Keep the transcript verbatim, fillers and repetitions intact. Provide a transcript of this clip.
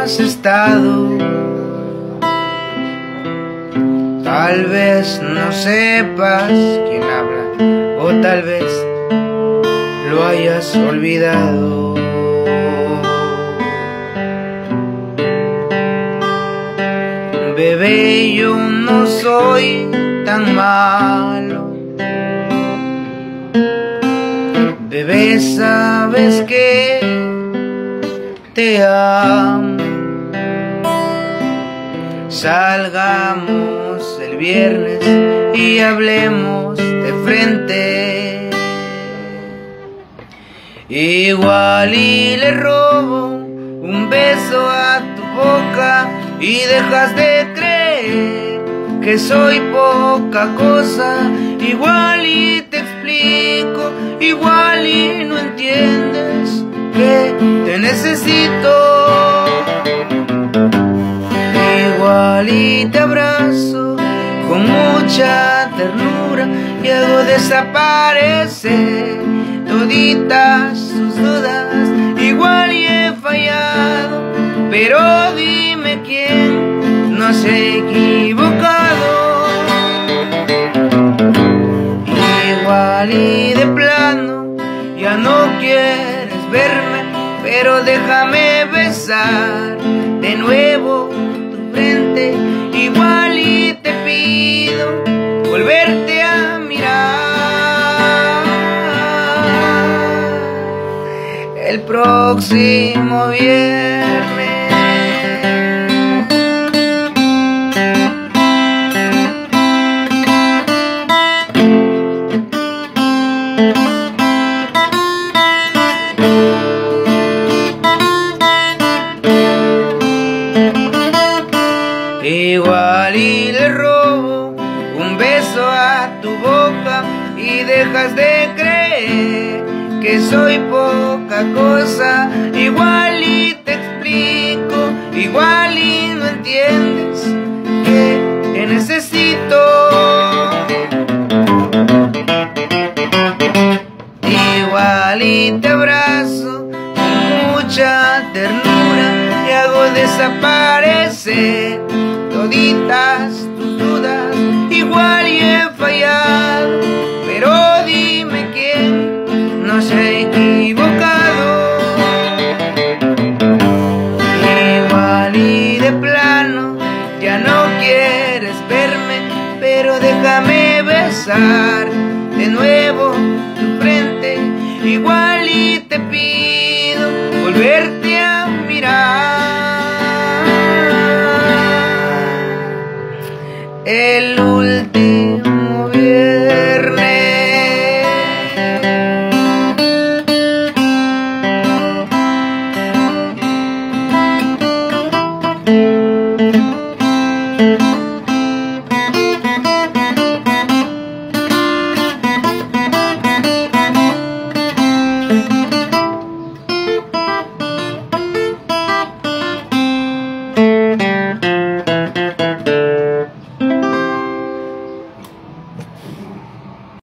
has estado. Tal vez no sepas quién habla, o tal vez lo hayas olvidado. Bebé, yo no soy tan malo. Bebé, sabes que te amo. Salgamos el viernes y hablemos de frente. Igual y le robo un beso a tu boca y dejas de creer que soy poca cosa. Igual y te explico, igual y no entiendes que te necesito. Igual y te abrazo con mucha ternura y hago desaparecer toditas sus dudas. Igual y he fallado, pero dime quién no se ha equivocado. Igual y de plano ya no quieres verme, pero déjame besar de nuevo tu frente. Igual y te pido volverte a mirar el próximo viernes. Igual y le robo un beso a tu boca y dejas de creer que soy poca cosa. Igual y te explico, igual y no entiendes que te necesito. Igual y te abrazo con mucha ternura y hago desaparecer toditas tus dudas. Igual y he fallado, pero dime quién no se ha equivocado. Igual y de plano ya no quieres verme, pero déjame besar de nuevo tu frente. Igual y te pido volverte a mirar el último viernes.